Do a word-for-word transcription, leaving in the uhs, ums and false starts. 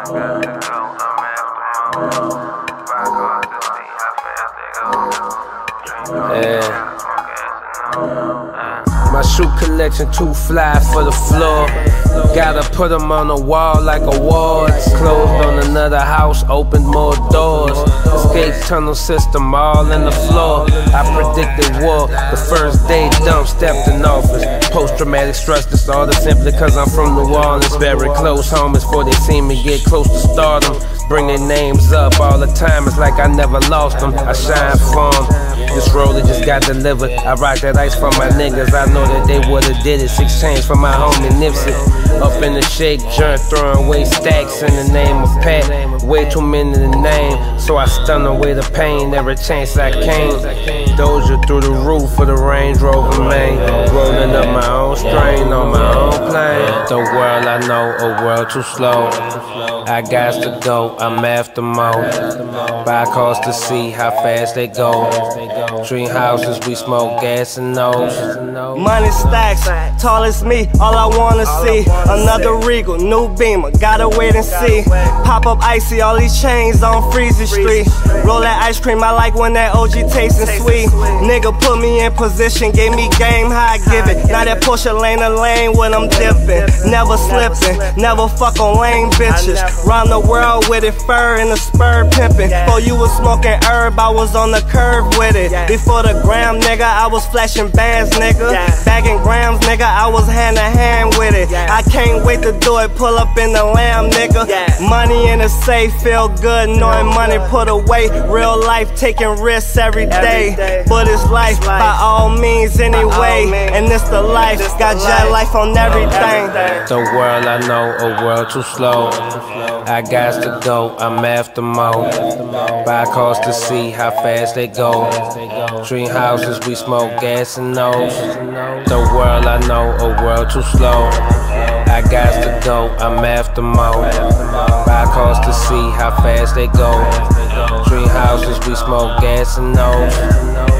Yeah. My shoe collection too fly for the floor. Gotta put them on the wall like awards. Closed on another house, opened more doors. Escape tunnel system all in the floor. I predicted war the first day dumb stepped in office. Post-traumatic stress disorder simply cause I'm from New Orleans. Very close homies before they see me get close to stardom. Bring their names up all the time, it's like I never lost them. I shine for them. This roller just got delivered. I rock that ice for my niggas. I know that they would've did it. Six chains for my homie Nipsey. Up in the shake joint, throwing away stacks in the name of Pat. Way too many to name, so I stun away the pain every chance I came. Doja through the roof for the Range Rover, man. Rolling up my own strain on my own plane. The world I know, a world too slow. I got to go, I'm after more. Buy cars to see how fast they go. Dream houses, we smoke gas and nose. Money stacks, tall as me, all I wanna see. Another Regal, new Beamer, gotta wait and see. Pop up icy, all these chains on Freezy Street. Roll that ice cream, I like when that O G tasting sweet. Nigga put me in position, gave me game, how I give it. Now that Porsche lane to lane when I'm dipping. Never slipping, never fuck on lame bitches. Round the world with it, fur and the spur pimping. Before you was smoking herb, I was on the curve with it. Before the gram, nigga, I was flashing bands, nigga. Bagging grams, nigga, I was hand to hand with it. I can't wait to do it, pull up in the lamb, nigga. Money in the safe, feel good knowing money put away. Real life, taking risks every day. But it's life, by all means, anyway. And this the life, got jet life on everything. The world I know, a world too slow. I got to go, I'm after more. Buy cars to see how fast they go. Dream houses, we smoke gas and nose. The world I know, a world too slow. I got to go, I'm after more. Buy cars to see how fast they go. Dream houses, we smoke gas and nose.